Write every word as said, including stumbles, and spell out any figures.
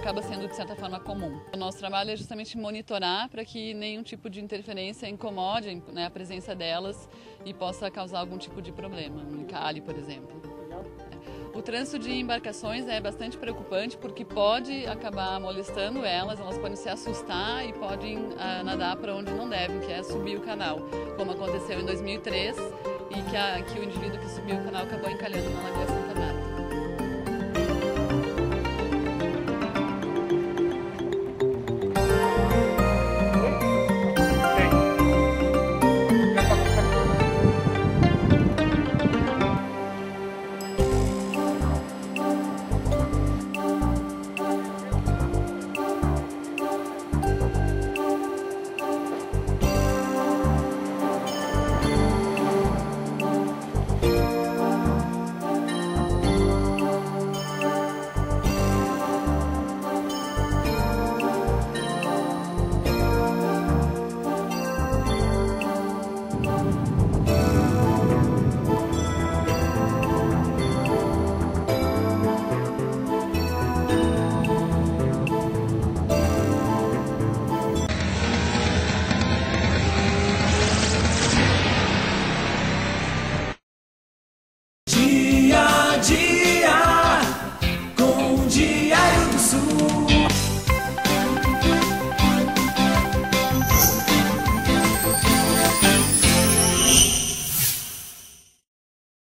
acaba sendo, de certa forma, comum. O nosso trabalho é justamente monitorar para que nenhum tipo de interferência incomode, né, a presença delas e possa causar algum tipo de problema, um encalhe, por exemplo. O trânsito de embarcações é bastante preocupante porque pode acabar molestando elas, elas podem se assustar e podem ah, nadar para onde não devem, que é subir o canal, como aconteceu em dois mil e três e que, a, que o indivíduo que subiu o canal acabou encalhando na Lagoa